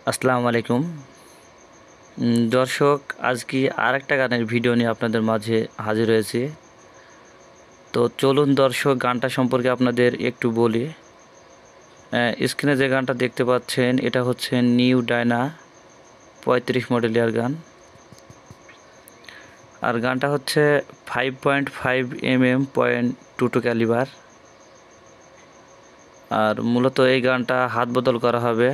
আসসালামু আলাইকুম দর্শক, আজকে আরেকটা গানের ভিডিও নিয়ে আপনাদের মাঝে হাজির হয়েছি। তো চলুন দর্শক, গানটা সম্পর্কে আপনাদের একটু বলি। স্ক্রিনে যে গানটা দেখতে পাচ্ছেন এটা হচ্ছে নিউ ডায়না 35 মডেল এয়ারগান। আর গানটা হচ্ছে 5.5 mm .22 ক্যালিবার। আর মূলত এই গানটা হাত বদল করা হবে।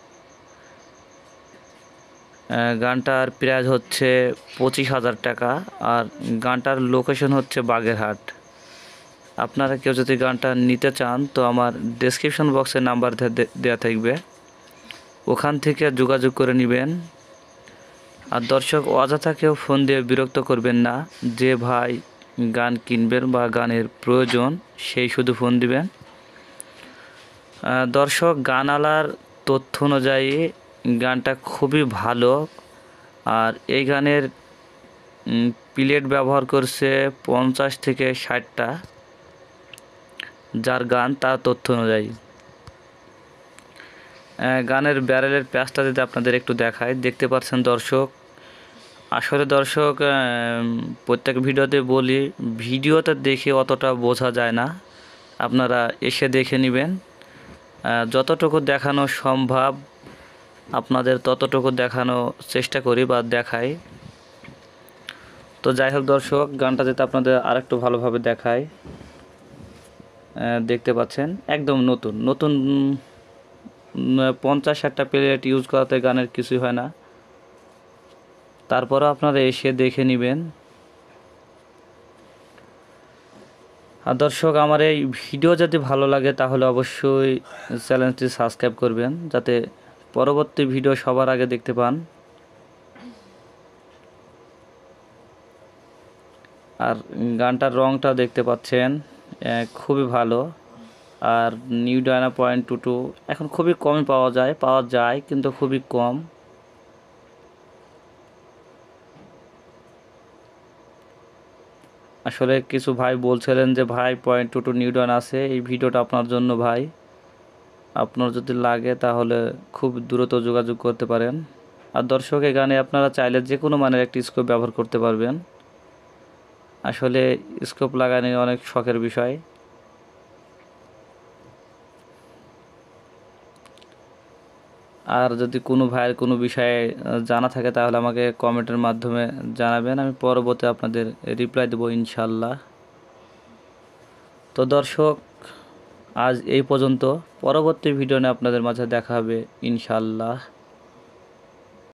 গানটার প্রাইস হচ্ছে 25,000 টাকা। আর গানটার লোকেশন হচ্ছে বাগেরহাট। আপনারা কেউ যদি গানটা নিতে চান তো আমার ডেসক্রিপশন বক্সে নাম্বার দেওয়া থাকবে, ওখান থেকে যোগাযোগ করে নেবেন। আর দর্শক, অযথা কেউ ফোন দিয়ে বিরক্ত করবেন না। যে ভাই গান কিনবেন বা গানের প্রয়োজন সেই শুধু ফোন দিবেন। দর্শক, গানওয়ালার তথ্য অনুযায়ী গানটা খুবই ভালো। আর এই গানের প্লেট ব্যবহার করছে 50 থেকে 60টা, যার গান তার তথ্য অনুযায়ী। গানের ব্যারেলের প্যাচটা যদি আপনাদের একটু দেখায়, দেখতে পাচ্ছেন দর্শক। আসলে দর্শক, প্রত্যেক ভিডিওতে বলি, ভিডিওতে দেখে অতটা বোঝা যায় না, আপনারা এসে দেখে নেবেন। যতটুকু দেখানো সম্ভব আপনাদের ততটুকু দেখানো চেষ্টা করি বা দেখাই। তো যাই হোক দর্শক, গানটা যাতে আপনাদের আরেকটু ভালোভাবে দেখায়। দেখতে পাচ্ছেন একদম নতুন নতুন 50-60টা প্লেট ইউজ করাতে গানের কিছুই হয় না। তারপরও আপনারা এসে দেখে নেবেন। আর দর্শক, আমার এই ভিডিও যদি ভালো লাগে তাহলে অবশ্যই চ্যানেলটি সাবস্ক্রাইব করবেন, যাতে পরবর্তী ভিডিও সবার আগে দেখতে পান। আর গানটার রংটা দেখতে পাচ্ছেন খুবই ভালো। আর নিউ ডায়না 0.22 এখন খুবই কমই পাওয়া যায় কিন্তু খুবই কম। আসলে কিছু ভাই বলছিলেন যে ভাই 0.22 নিউ ডায়না আছে, এই ভিডিওটা আপনার জন্য ভাই। আপনার যদি লাগে তাহলে খুব দ্রুত যোগাযোগ করতে পারেন। আর দর্শক, এই গানে আপনারা চাইলে যে কোনো মানের একটি স্কোপ ব্যবহার করতে পারবেন। আসলে স্কোপ লাগানো অনেক শখের বিষয়। আর যদি কোনো ভাইয়ের কোনো বিষয়ে জানা থাকে তাহলে আমাকে কমেন্টের মাধ্যমে জানাবেন, আমি পরবর্তী আপনাদের রিপ্লাই দেবো ইনশাল্লাহ। তো দর্শক, আজ এই পর্যন্ত। পরবর্তী ভিডিও নিয়ে আপনাদের মাঝে দেখা হবে ইনশাল্লাহ।